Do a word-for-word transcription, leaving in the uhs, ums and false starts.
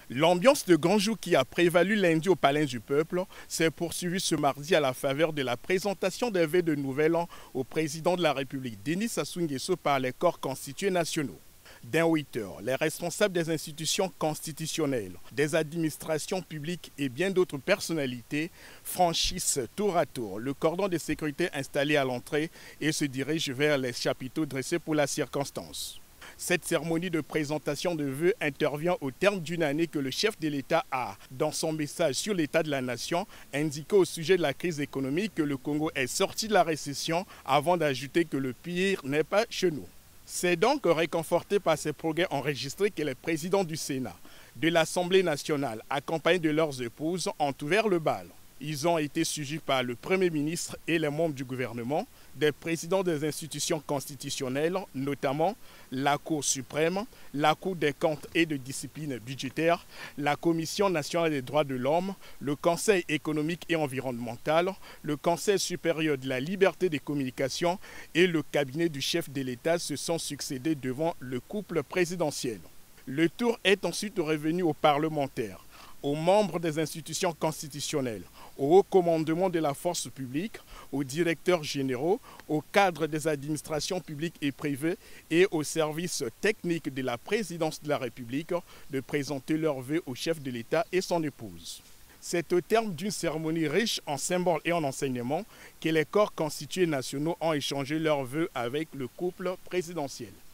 L'ambiance de grand jour qui a prévalu lundi au Palais du Peuple s'est poursuivie ce mardi à la faveur de la présentation des vœux de Nouvel An au président de la République, Denis Sassou Nguesso, par les corps constitués nationaux. Dès huit heures, les responsables des institutions constitutionnelles, des administrations publiques et bien d'autres personnalités franchissent tour à tour le cordon de sécurité installé à l'entrée et se dirigent vers les chapiteaux dressés pour la circonstance. Cette cérémonie de présentation de vœux intervient au terme d'une année que le chef de l'État a, dans son message sur l'état de la nation, indiqué au sujet de la crise économique que le Congo est sorti de la récession avant d'ajouter que le pire n'est pas chez nous. C'est donc réconforté par ces progrès enregistrés que les présidents du Sénat, de l'Assemblée nationale, accompagnés de leurs épouses, ont ouvert le bal. Ils ont été suivis par le Premier ministre et les membres du gouvernement, des présidents des institutions constitutionnelles, notamment la Cour suprême, la Cour des comptes et de discipline budgétaire, la Commission nationale des droits de l'homme, le Conseil économique et environnemental, le Conseil supérieur de la liberté des communications et le cabinet du chef de l'État se sont succédés devant le couple présidentiel. Le tour est ensuite revenu aux parlementaires, aux membres des institutions constitutionnelles, au haut commandement de la force publique, aux directeurs généraux, aux cadres des administrations publiques et privées et aux services techniques de la présidence de la République de présenter leurs vœux au chef de l'État et son épouse. C'est au terme d'une cérémonie riche en symboles et en enseignements que les corps constitués nationaux ont échangé leurs vœux avec le couple présidentiel.